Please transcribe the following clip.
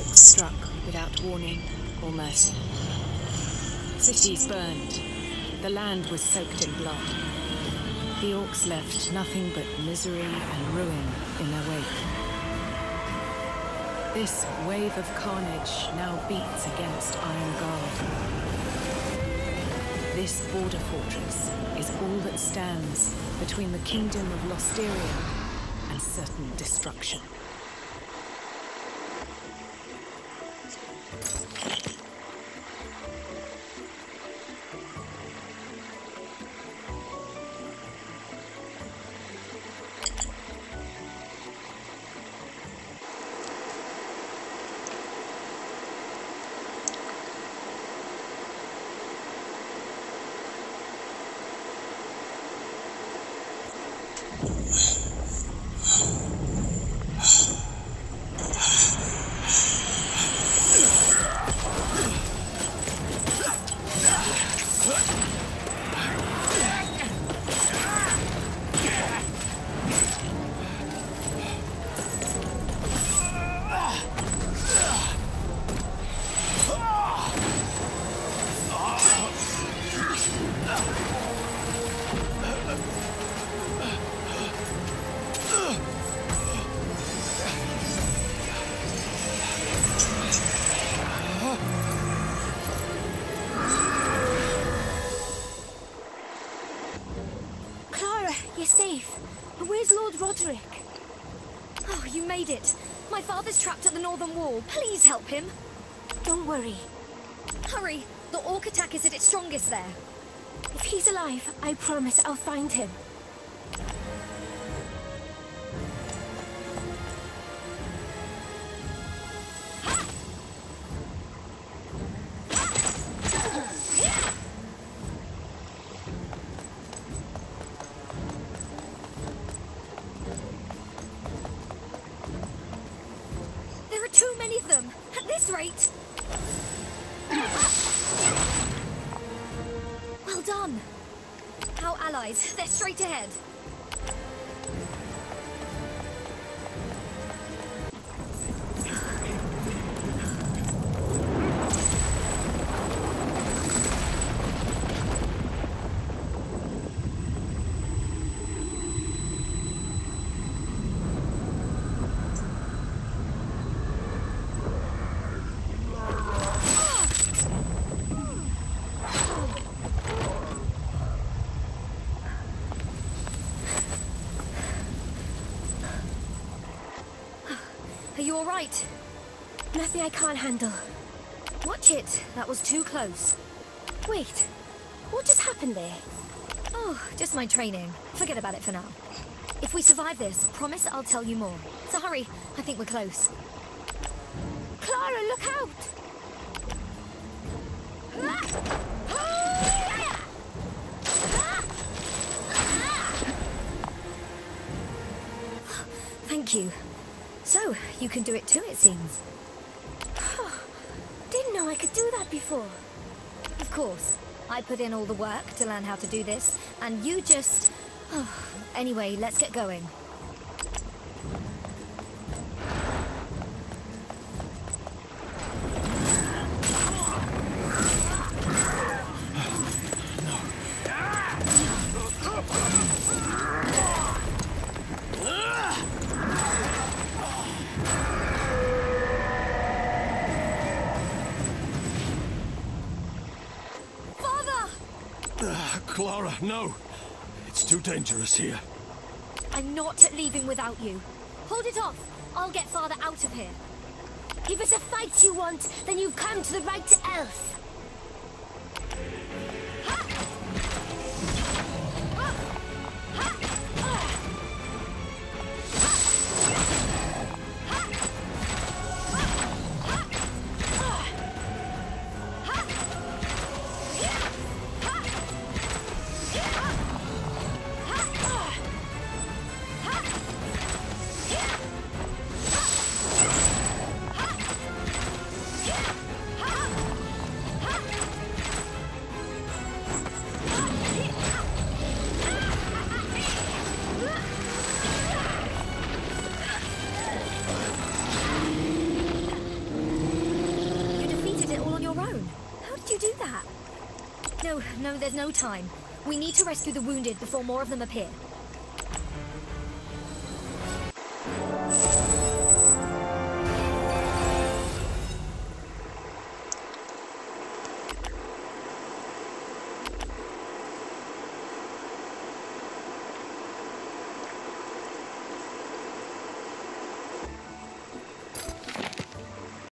orcs struck without warning or mercy. Cities burned. The land was soaked in blood. The orcs left nothing but misery and ruin in their wake. This wave of carnage now beats against Iron Guard. This border fortress is all that stands between the kingdom of Losteria and certain destruction. You're safe. But where's Lord Roderick? Oh, you made it. My father's trapped at the northern wall. Please help him. Don't worry. Hurry. The orc attack is at its strongest there. If he's alive, I promise I'll find him. Too many of them! At this rate! Well done! Our allies, they're straight ahead. Are you all right? Nothing I can't handle. Watch it. That was too close. Wait, what just happened there? Oh, just my training. Forget about it for now. If we survive this, promise I'll tell you more. So hurry, I think we're close. Clara, look out! Thank you. So, you can do it too, it seems. Didn't know I could do that before. Of course. I put in all the work to learn how to do this, and you just... Anyway, let's get going. Clara, no! It's too dangerous here. I'm not leaving without you. Hold it off. I'll get Father out of here. If it's a fight you want, then you've come to the right elf. No, there's no time. We need to rescue the wounded before more of them appear.